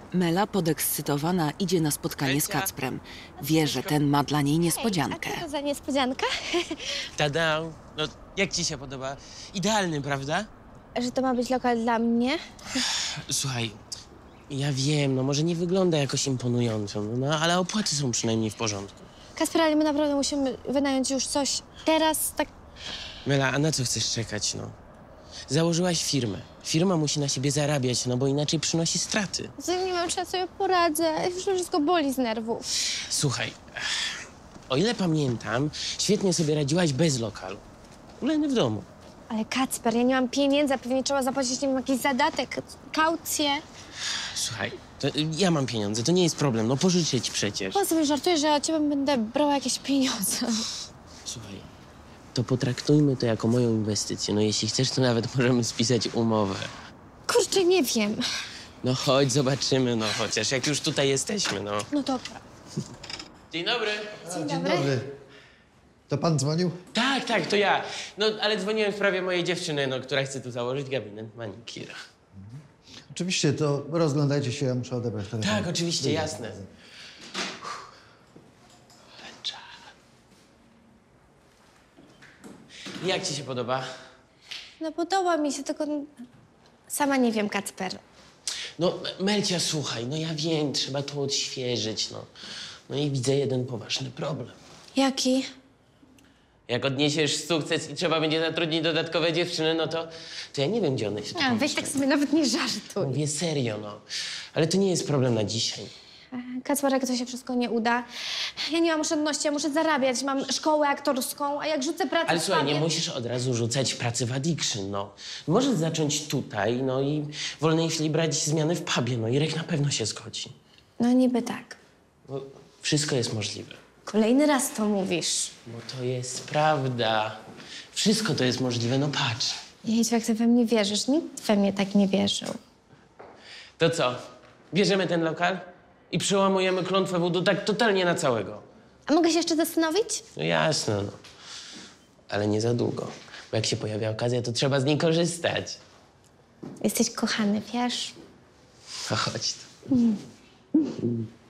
Mela, podekscytowana, idzie na spotkanie z Melcia. Kacprem. Wie, że ten ma dla niej niespodziankę. A co to za niespodzianka? Tada! No, jak ci się podoba? Idealny, prawda? Że to ma być lokal dla mnie? Słuchaj, ja wiem, no może nie wygląda jakoś imponująco, no ale opłaty są przynajmniej w porządku. Kasper, ale my naprawdę musimy wynająć już coś teraz, tak... Mela, a na co chcesz czekać, no? Założyłaś firmę. Firma musi na siebie zarabiać, no bo inaczej przynosi straty. Z tym nie wiem, czy ja sobie poradzę. Już wszystko boli z nerwów. Słuchaj, o ile pamiętam, świetnie sobie radziłaś bez lokalu. Uleny w domu. Ale Kacper, ja nie mam pieniędzy, a pewnie trzeba zapłacić, nie wiem, jakiś zadatek, kaucję. Słuchaj, to ja mam pieniądze, to nie jest problem, no pożyczę ci przecież. Po co mi żartujesz, że ja ciebie będę brała jakieś pieniądze? Słuchaj, to potraktujmy to jako moją inwestycję. No jeśli chcesz, to nawet możemy spisać umowę. Kurczę, nie wiem. No chodź, zobaczymy, no chociaż, jak już tutaj jesteśmy, no. No dobra. Dzień dobry. Dzień dobry. To pan dzwonił? Tak, to ja. No, ale dzwoniłem w sprawie mojej dziewczyny, no, która chce tu założyć gabinet manikira. Oczywiście, to rozglądajcie się, ja muszę odebrać telefon. Tak, oczywiście, jasne. Jak ci się podoba? No podoba mi się, tylko sama nie wiem, Kacper. No, Melcia, słuchaj, no ja wiem, trzeba to odświeżyć, no. No i widzę jeden poważny problem. Jaki? Jak odniesiesz sukces i trzeba będzie zatrudnić dodatkowe dziewczyny, no to ja nie wiem, gdzie one się tu A, weź pomieściły. tak sobie nawet nie żartuj. Mówię serio, no. Ale to nie jest problem na dzisiaj. Kacper, jak to się wszystko nie uda, ja nie mam oszczędności, ja muszę zarabiać, mam szkołę aktorską, a jak rzucę pracę Ale w słuchaj, nie pubie- musisz od razu rzucać pracy w Addiction, no. Możesz zacząć tutaj, no i w wolnej chwili brać zmiany w pubie, no. Irek na pewno się zgodzi. No niby tak. No, wszystko jest możliwe. Kolejny raz to mówisz. Bo to jest prawda. Wszystko to jest możliwe, no patrz. Jezu, jak ty we mnie wierzysz, nikt we mnie tak nie wierzył. To co? Bierzemy ten lokal i przełamujemy klątwę wudu tak totalnie na całego. A mogę się jeszcze zastanowić? No jasne, no. Ale nie za długo. Bo jak się pojawia okazja, to trzeba z niej korzystać. Jesteś kochany, wiesz? No chodź tu.